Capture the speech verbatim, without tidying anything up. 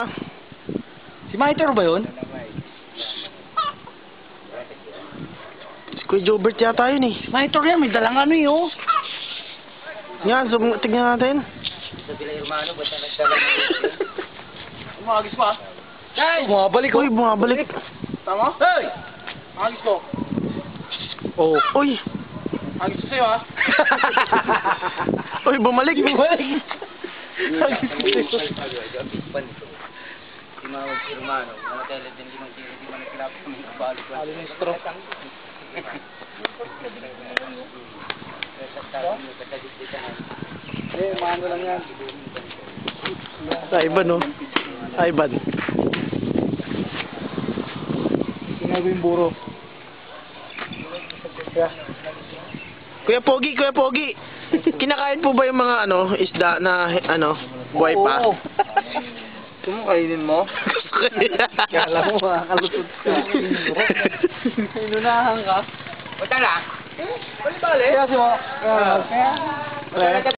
Si Miter ba yun? Si Kuya Jobert yata yun eh. Miter yan, may dalang ano eh oh. Yan, zoom, tignan natin. Sa Villa Hermano, ba't na nagdalang Umagis pa. Hey! Bumabalik Uy, bumabalik. Tama? Hey! Agis ko. Oh. Uy. Agis ko sa'yo ha. Uy, bumalik. Bumalik. Agis ko sa'yo. Timawag si Hermano, mga tele din limang tiro, di man nagkilap kami kabalik ko. Halo ng stroke. Eh, mano lang yan. Sa Iban, no? Sa Iban. Sinabi yung buro. Yeah. Kuya Pogi, Kuya Pogi. Kinakain po ba yung mga ano, isda na ano, buhay pa? Oo. Gusto mo kainin mo? Kala mo makakalusot ka. Inunahan ka. Punta na! Bali-bali. Kaya si mo. Kaya.